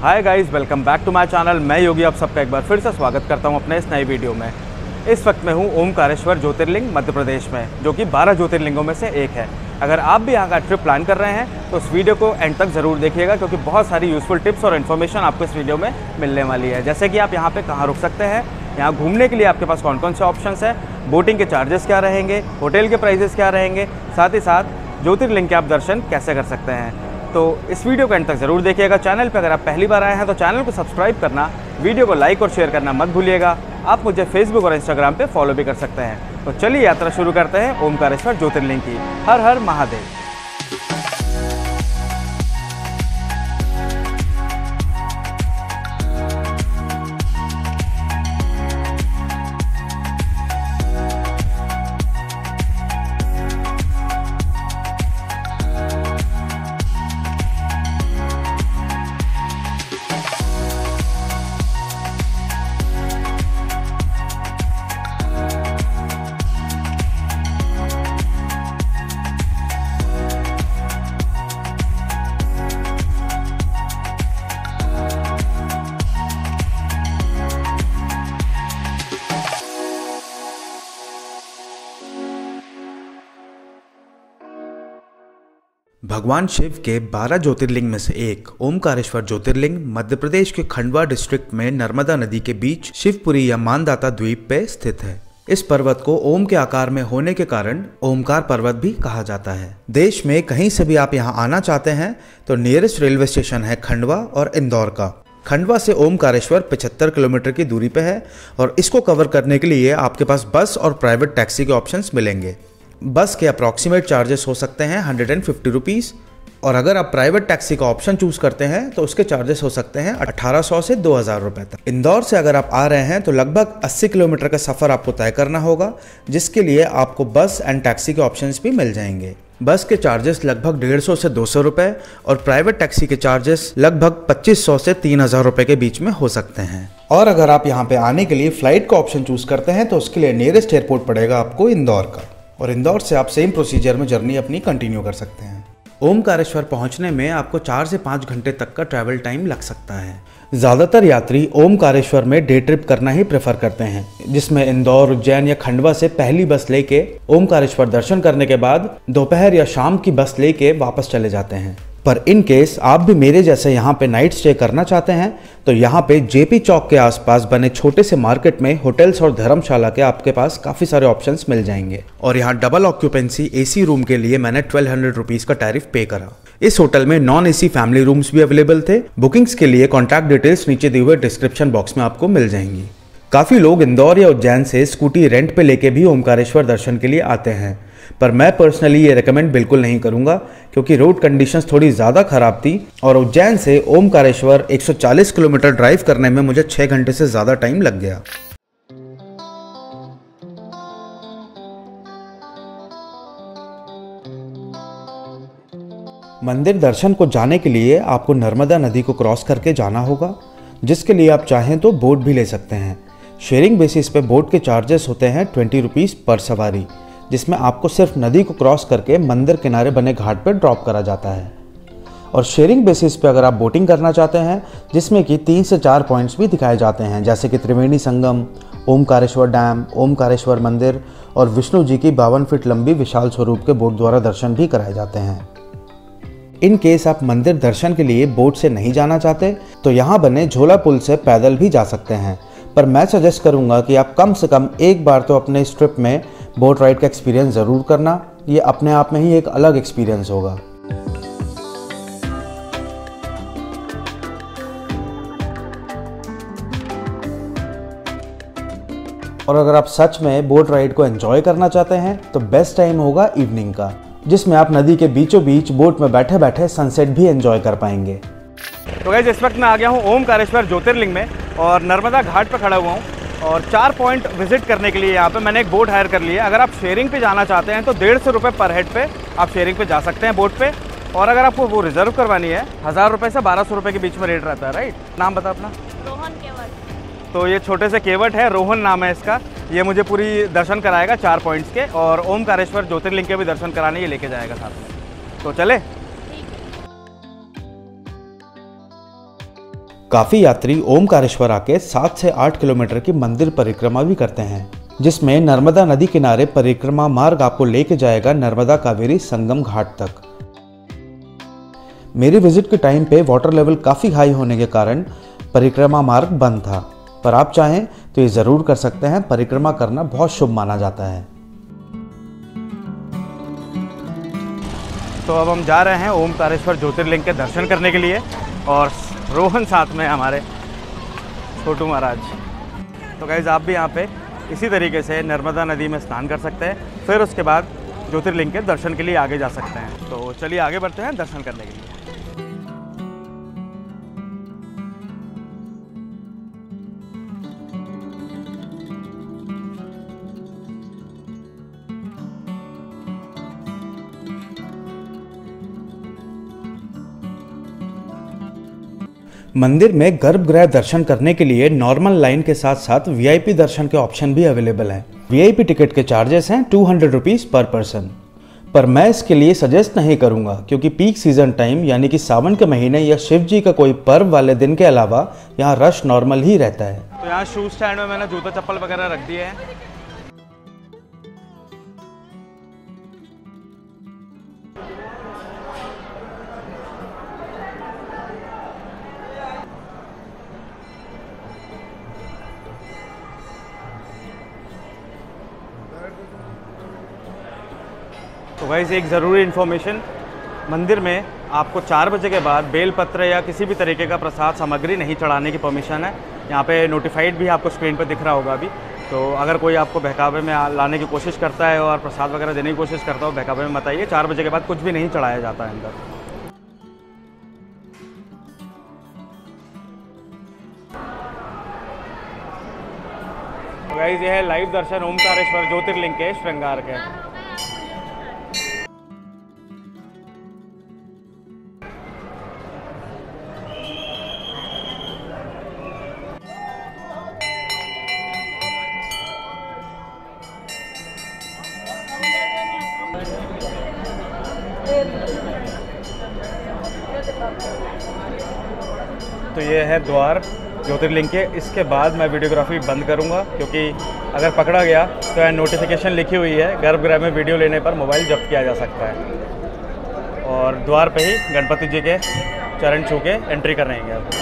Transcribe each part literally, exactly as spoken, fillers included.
Hi guys, welcome back to my channel. मैं योगी आप सबका एक बार फिर से स्वागत करता हूं अपने इस नई वीडियो में। इस वक्त मैं हूं ओमकारेश्वर ज्योतिर्लिंग मध्य प्रदेश में, जो कि बारह ज्योतिर्लिंगों में से एक है। अगर आप भी यहाँ का ट्रिप प्लान कर रहे हैं तो इस वीडियो को एंड तक ज़रूर देखिएगा, क्योंकि बहुत सारी यूज़फुल टिप्स और इन्फॉर्मेशन आपको इस वीडियो में मिलने वाली है। जैसे कि आप यहाँ पर कहाँ रुक सकते हैं, यहाँ घूमने के लिए आपके पास कौन कौन से ऑप्शंस हैं, बोटिंग के चार्जेस क्या रहेंगे, होटल के प्राइजेस क्या रहेंगे, साथ ही साथ ज्योतिर्लिंग के आप दर्शन कैसे कर सकते हैं। तो इस वीडियो को एंड तक ज़रूर देखिएगा। चैनल पर अगर आप पहली बार आए हैं तो चैनल को सब्सक्राइब करना, वीडियो को लाइक और शेयर करना मत भूलिएगा। आप मुझे फेसबुक और इंस्टाग्राम पे फॉलो भी कर सकते हैं। तो चलिए यात्रा शुरू करते हैं ओमकारेश्वर ज्योतिर्लिंग की। हर हर महादेव। भगवान शिव के बारह ज्योतिर्लिंग में से एक ओमकारेश्वर ज्योतिर्लिंग मध्य प्रदेश के खंडवा डिस्ट्रिक्ट में नर्मदा नदी के बीच शिवपुरी या मानदाता द्वीप पे स्थित है। इस पर्वत को ओम के आकार में होने के कारण ओमकार पर्वत भी कहा जाता है। देश में कहीं से भी आप यहाँ आना चाहते हैं तो नियरेस्ट रेलवे स्टेशन है खंडवा और इंदौर का। खंडवा से ओमकारेश्वर पचहत्तर किलोमीटर की दूरी पे है और इसको कवर करने के लिए आपके पास बस और प्राइवेट टैक्सी के ऑप्शंस मिलेंगे। बस के अप्रॉक्सीमेट चार्जेस हो सकते हैं हंड्रेड एंड फिफ्टी रुपीज़, और अगर आप प्राइवेट टैक्सी का ऑप्शन चूज करते हैं तो उसके चार्जेस हो सकते हैं अठारह सौ से दो हज़ार रुपए तक। इंदौर से अगर आप आ रहे हैं तो लगभग अस्सी किलोमीटर का सफ़र आपको तय करना होगा, जिसके लिए आपको बस एंड टैक्सी के ऑप्शंस भी मिल जाएंगे। बस के चार्जेस लगभग डेढ़ सौ से दो सौ रुपए और प्राइवेट टैक्सी के चार्जेस लगभग पच्चीस सौ से तीन हज़ार रुपए के बीच में हो सकते हैं। और अगर आप यहाँ पे आने के लिए फ्लाइट का ऑप्शन चूज करते हैं तो उसके लिए नियरेस्ट एयरपोर्ट पड़ेगा आपको इंदौर का, और इंदौर से आप सेम प्रोसीजर में जर्नी अपनी कंटिन्यू कर सकते हैं। ओमकारेश्वर पहुंचने में आपको चार से पाँच घंटे तक का ट्रैवल टाइम लग सकता है। ज़्यादातर यात्री ओमकारेश्वर में डे ट्रिप करना ही प्रेफर करते हैं, जिसमें इंदौर, उज्जैन या खंडवा से पहली बस लेके ओमकारेश्वर दर्शन करने के बाद दोपहर या शाम की बस लेके वापस चले जाते हैं। पर इन केस आप भी मेरे जैसे यहाँ पे नाइट स्टे करना चाहते हैं तो यहाँ पे जेपी चौक के आसपास बने छोटे से मार्केट में होटल्स और धर्मशाला के आपके पास काफ़ी सारे ऑप्शंस मिल जाएंगे। और यहाँ डबल ऑक्यूपेंसी एसी रूम के लिए मैंने ट्वेल्व हंड्रेड रुपीज़ का टैरिफ पे करा। इस होटल में नॉन एसी फैमिली रूम्स भी अवेलेबल थे। बुकिंग्स के लिए कॉन्टैक्ट डिटेल्स नीचे दिए हुए डिस्क्रिप्शन बॉक्स में आपको मिल जाएंगी। काफ़ी लोग इंदौर या उज्जैन से स्कूटी रेंट पे लेके भी ओमकारेश्वर दर्शन के लिए आते हैं, पर मैं पर्सनली ये रेकमेंड बिल्कुल नहीं करूंगा, क्योंकि रोड कंडीशंस थोड़ी ज़्यादा ख़राब थी और उज्जैन से ओमकारेश्वर एक सौ चालीस किलोमीटर ड्राइव करने में मुझे छः घंटे से ज़्यादा टाइम लग गया। मंदिर दर्शन को जाने के लिए आपको नर्मदा नदी को क्रॉस करके जाना होगा, जिसके लिए आप चाहें तो बोट भी ले सकते हैं। शेयरिंग बेसिस पे बोट के चार्जेस होते हैं ट्वेंटी रुपीज़ पर सवारी, जिसमें आपको सिर्फ नदी को क्रॉस करके मंदिर किनारे बने घाट पर ड्रॉप करा जाता है। और शेयरिंग बेसिस पे अगर आप बोटिंग करना चाहते हैं, जिसमें कि तीन से चार पॉइंट्स भी दिखाए जाते हैं, जैसे कि त्रिवेणी संगम, ओमकारेश्वर डैम, ओमकारेश्वर मंदिर और विष्णु जी की बावन फीट लंबी विशाल स्वरूप के बोट द्वारा दर्शन भी कराए जाते हैं। इन केस आप मंदिर दर्शन के लिए बोट से नहीं जाना चाहते तो यहाँ बने झोला पुल से पैदल भी जा सकते हैं, पर मैं सजेस्ट करूँगा कि आप कम से कम एक बार तो अपने इस ट्रिप में बोट राइड का एक्सपीरियंस ज़रूर करना। ये अपने आप में ही एक अलग एक्सपीरियंस होगा। और अगर आप सच में बोट राइड को एंजॉय करना चाहते हैं तो बेस्ट टाइम होगा इवनिंग का, जिसमें आप नदी के बीचों बीच बोट में बैठे बैठे सनसेट भी एंजॉय कर पाएंगे। तो गाइस, इस वक्त मैं आ गया हूँ ओमकारेश्वर ज्योतिर्लिंग में और नर्मदा घाट पर खड़ा हुआ हूँ और चार पॉइंट विजिट करने के लिए यहाँ पे मैंने एक बोट हायर कर लिया है। अगर आप शेयरिंग पे जाना चाहते हैं तो डेढ़ सौ रुपये पर हेड पे आप शेयरिंग पे जा सकते हैं बोट पे, और अगर आपको वो रिजर्व करवानी है हज़ार रुपये से बारह सौ रुपये के बीच में रेट रहता है। राइट, नाम बता अपना? रोहन केवट। तो ये छोटे से केवट है, रोहन नाम है इसका। ये मुझे पूरी दर्शन कराएगा चार पॉइंट्स के, और ओमकारेश्वर ज्योतिर्लिंग के भी दर्शन कराने ये लेके जाएगा साथ में। तो चले। काफ़ी यात्री ओमकारेश्वर आके सात से आठ किलोमीटर की मंदिर परिक्रमा भी करते हैं, जिसमें नर्मदा नदी किनारे परिक्रमा मार्ग आपको लेके जाएगा नर्मदा कावेरी संगम घाट तक। मेरी विजिट के टाइम पे वाटर लेवल काफ़ी हाई होने के कारण परिक्रमा मार्ग बंद था, पर आप चाहें तो ये ज़रूर कर सकते हैं। परिक्रमा करना बहुत शुभ माना जाता है। तो अब हम जा रहे हैं ओमकारेश्वर ज्योतिर्लिंग के दर्शन करने के लिए और रोहन साथ में हमारे छोटू महाराज। तो गाइस आप भी यहाँ पे इसी तरीके से नर्मदा नदी में स्नान कर सकते हैं, फिर उसके बाद ज्योतिर्लिंग के दर्शन के लिए आगे जा सकते हैं। तो चलिए आगे बढ़ते हैं दर्शन करने के लिए। मंदिर में गर्भगृह दर्शन करने के लिए नॉर्मल लाइन के साथ साथ वीआईपी दर्शन के ऑप्शन भी अवेलेबल हैं। वीआईपी टिकट के चार्जेस हैं two hundred rupees per person, पर मैं इसके लिए सजेस्ट नहीं करूंगा क्योंकि पीक सीजन टाइम यानी कि सावन के महीने या शिव जी का कोई पर्व वाले दिन के अलावा यहाँ रश नॉर्मल ही रहता है। तो यहाँ शूज स्टैंड में मैंने जूता चप्पल वगैरह रख दिए हैं। तो गाइस एक ज़रूरी इन्फॉर्मेशन, मंदिर में आपको चार बजे के बाद बेलपत्र या किसी भी तरीके का प्रसाद सामग्री नहीं चढ़ाने की परमिशन है। यहाँ पे नोटिफाइड भी आपको स्क्रीन पर दिख रहा होगा अभी। तो अगर कोई आपको बहकावे में लाने की कोशिश करता है और प्रसाद वगैरह देने की कोशिश करता हो बहकावे में, बताइए चार बजे के बाद कुछ भी नहीं चढ़ाया जाता है अंदर। तो गाइस ये है लाइव दर्शन ओमकारेश्वर ज्योतिर्लिंग के श्रृंगार के। तो ये है द्वार ज्योतिर्लिंग के। इसके बाद मैं वीडियोग्राफी बंद करूंगा क्योंकि अगर पकड़ा गया तो यह नोटिफिकेशन लिखी हुई है, गर्भगृह में वीडियो लेने पर मोबाइल जब्त किया जा सकता है। और द्वार पे ही गणपति जी के चरण छू के एंट्री कर रहेंगे अब।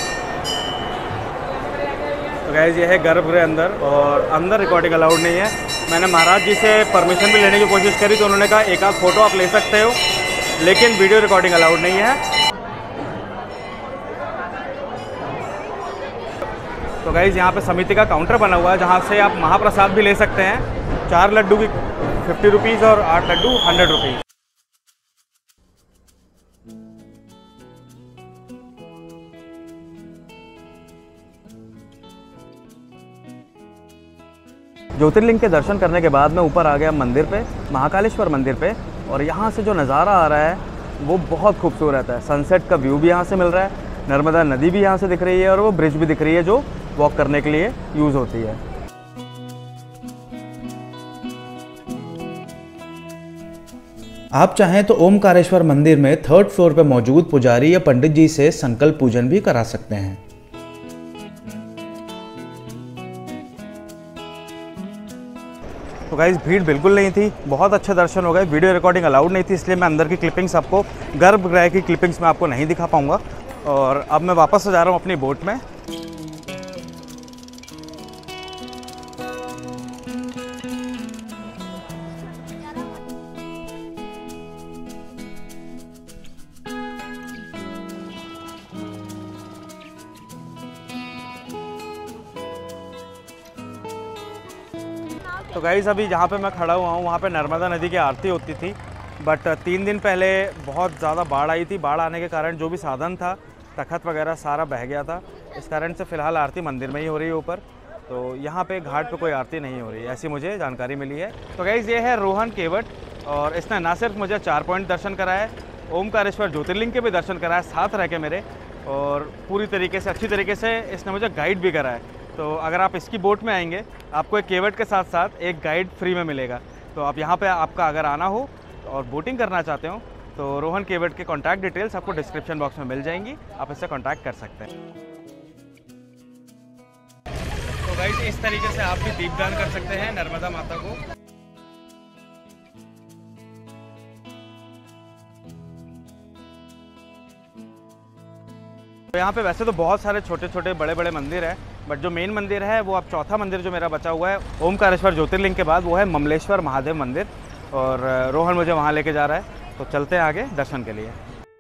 तो गाइस ये है गर्भगृह अंदर, और अंदर रिकॉर्डिंग अलाउड नहीं है। मैंने महाराज जी से परमिशन भी लेने की कोशिश करी तो उन्होंने कहा एक आध फ़ोटो आप ले सकते हो, लेकिन वीडियो रिकॉर्डिंग अलाउड नहीं है। तो गाइज़ यहाँ पे समिति का काउंटर बना हुआ है जहाँ से आप महाप्रसाद भी ले सकते हैं। चार लड्डू की फिफ्टी रुपीज़ और आठ लड्डू हंड्रेड रुपीज़। ज्योतिर्लिंग के दर्शन करने के बाद मैं ऊपर आ गया मंदिर पे, महाकालेश्वर मंदिर पे, और यहाँ से जो नज़ारा आ रहा है वो बहुत खूबसूरत है। सनसेट का व्यू भी यहाँ से मिल रहा है, नर्मदा नदी भी यहाँ से दिख रही है और वो ब्रिज भी दिख रही है जो वॉक करने के लिए यूज़ होती है। आप चाहें तो ओमकारेश्वर मंदिर में थर्ड फ्लोर पर मौजूद पुजारी या पंडित जी से संकल्प पूजन भी करा सकते हैं। तो गाइस भीड़ बिल्कुल नहीं थी, बहुत अच्छे दर्शन हो गए। वीडियो रिकॉर्डिंग अलाउड नहीं थी इसलिए मैं अंदर की क्लिपिंग्स आपको, गर्भगृह की क्लिपिंग्स में आपको नहीं दिखा पाऊंगा। और अब मैं वापस जा रहा हूँ अपनी बोट में। तो गाइज़ अभी जहाँ पे मैं खड़ा हुआ हूँ वहाँ पे नर्मदा नदी की आरती होती थी, बट तीन दिन पहले बहुत ज़्यादा बाढ़ आई थी। बाढ़ आने के कारण जो भी साधन था, तखत वगैरह सारा बह गया था। इस कारण से फ़िलहाल आरती मंदिर में ही हो रही है ऊपर। तो यहाँ पे घाट पे कोई आरती नहीं हो रही है, ऐसी मुझे जानकारी मिली है। तो गाइज़ ये है रोहन केवट, और इसने ना सिर्फ मुझे चार पॉइंट दर्शन कराए, ओमकारेश्वर ज्योतिर्लिंग के भी दर्शन कराए साथ रह के मेरे, और पूरी तरीके से अच्छी तरीके से इसने मुझे गाइड भी कराए। तो अगर आप इसकी बोट में आएंगे आपको एक केवट के साथ साथ एक गाइड फ्री में मिलेगा। तो आप यहाँ पे आपका अगर आना हो और बोटिंग करना चाहते हो तो रोहन केवट के कॉन्टैक्ट डिटेल्स आपको डिस्क्रिप्शन बॉक्स में मिल जाएंगी, आप इससे कॉन्टैक्ट कर सकते हैं। तो गाइस इस तरीके से आप भी दीपदान कर सकते हैं नर्मदा माता को। तो यहाँ पे वैसे तो बहुत सारे छोटे छोटे बड़े बड़े मंदिर हैं, बट जो मेन मंदिर है वो अब चौथा मंदिर जो मेरा बचा हुआ है ओमकारेश्वर ज्योतिर्लिंग के बाद, वो है ममलेश्वर महादेव मंदिर। और रोहन मुझे वहाँ लेके जा रहा है, तो चलते हैं आगे दर्शन के लिए।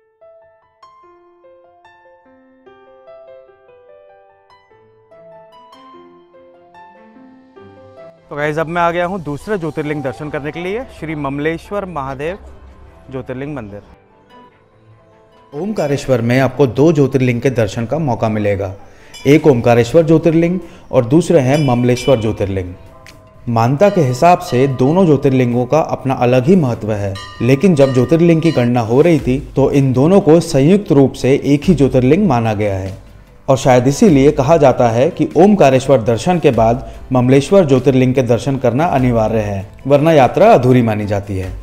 तो गाइस अब मैं आ गया हूँ दूसरे ज्योतिर्लिंग दर्शन करने के लिए, श्री ममलेश्वर महादेव ज्योतिर्लिंग मंदिर। ओमकारेश्वर में आपको दो ज्योतिर्लिंग के दर्शन का मौका मिलेगा। एक ओमकारेश्वर ज्योतिर्लिंग और दूसरे हैं ममलेश्वर ज्योतिर्लिंग। मान्यता के हिसाब से दोनों ज्योतिर्लिंगों का अपना अलग ही महत्व है, लेकिन जब ज्योतिर्लिंग की गणना हो रही थी तो इन दोनों को संयुक्त रूप से एक ही ज्योतिर्लिंग माना गया है। और शायद इसीलिए कहा जाता है कि ओमकारेश्वर दर्शन के बाद ममलेश्वर ज्योतिर्लिंग के दर्शन करना अनिवार्य है, वरना यात्रा अधूरी मानी जाती है।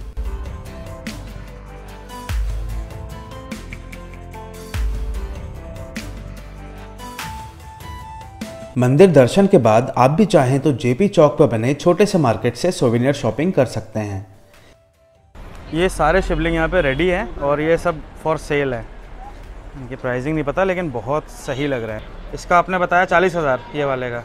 मंदिर दर्शन के बाद आप भी चाहें तो जेपी चौक पर बने छोटे से मार्केट से सोवेनियर शॉपिंग कर सकते हैं। ये सारे शिवलिंग यहाँ पे रेडी हैं और ये सब फॉर सेल है। इनकी प्राइसिंग नहीं पता, लेकिन बहुत सही लग रहा है। इसका आपने बताया चालीस हज़ार ये वाले का।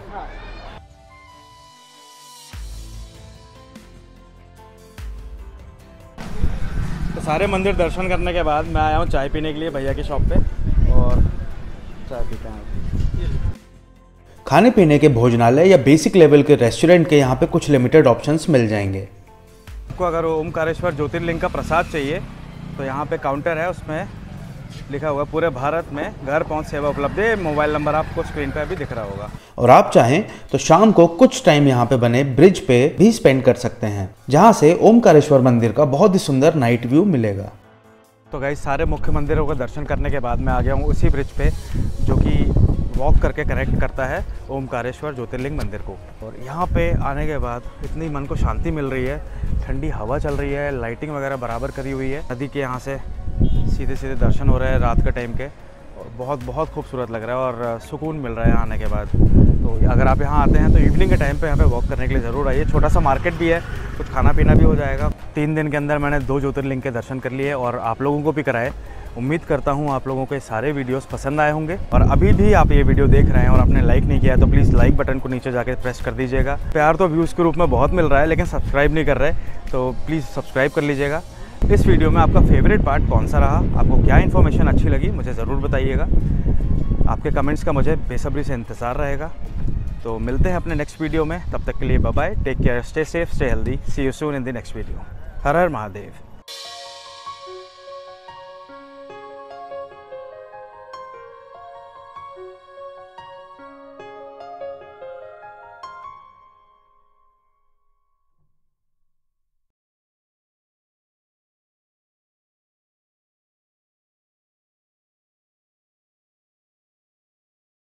तो सारे मंदिर दर्शन करने के बाद मैं आया हूँ चाय पीने के लिए भैया की शॉप पे, और चाय पीते हैं। खाने पीने के भोजनालय या बेसिक लेवल के रेस्टोरेंट के यहाँ पे कुछ लिमिटेड ऑप्शंस मिल जाएंगे। आपको अगर ओमकारेश्वर ज्योतिर्लिंग का प्रसाद चाहिए तो यहाँ पे काउंटर है, उसमें लिखा हुआ पूरे भारत में घर पहुँच सेवा उपलब्ध है। मोबाइल नंबर आपको स्क्रीन पर भी दिख रहा होगा। और आप चाहें तो शाम को कुछ टाइम यहाँ पे बने ब्रिज पे भी स्पेंड कर सकते हैं, जहाँ से ओमकारेश्वर मंदिर का बहुत ही सुंदर नाइट व्यू मिलेगा। तो गाइस सारे मुख्य मंदिरों का दर्शन करने के बाद मैं आ गया हूँ उसी ब्रिज पे जो कि वॉक करके कनेक्ट करता है ओमकारेश्वर ज्योतिर्लिंग मंदिर को। और यहाँ पे आने के बाद इतनी मन को शांति मिल रही है, ठंडी हवा चल रही है, लाइटिंग वगैरह बराबर करी हुई है। नदी के यहाँ से सीधे सीधे दर्शन हो रहे हैं रात के टाइम के, और बहुत बहुत खूबसूरत लग रहा है और सुकून मिल रहा है आने के बाद। तो अगर आप यहाँ आते हैं तो इवनिंग के टाइम पे यहाँ पे वॉक करने के लिए ज़रूर आइए। छोटा सा मार्केट भी है, कुछ खाना पीना भी हो जाएगा। तीन दिन के अंदर मैंने दो ज्योतिर्लिंग के दर्शन कर लिए और आप लोगों को भी कराए। उम्मीद करता हूँ आप लोगों को ये सारे वीडियोस पसंद आए होंगे। और अभी भी आप ये वीडियो देख रहे हैं और आपने लाइक नहीं किया है तो प्लीज़ लाइक बटन को नीचे जाके प्रेस कर दीजिएगा। प्यार तो व्यूज़ के रूप में बहुत मिल रहा है, लेकिन सब्सक्राइब नहीं कर रहे, तो प्लीज़ सब्सक्राइब कर लीजिएगा। इस वीडियो में आपका फेवरेट पार्ट कौन सा रहा, आपको क्या इन्फॉर्मेशन अच्छी लगी, मुझे ज़रूर बताइएगा। आपके कमेंट्स का मुझे बेसब्री से इंतज़ार रहेगा। तो मिलते हैं अपने नेक्स्ट वीडियो में, तब तक के लिए bye bye, take care, stay safe, stay healthy, see you soon in the next video. हर हर महादेव।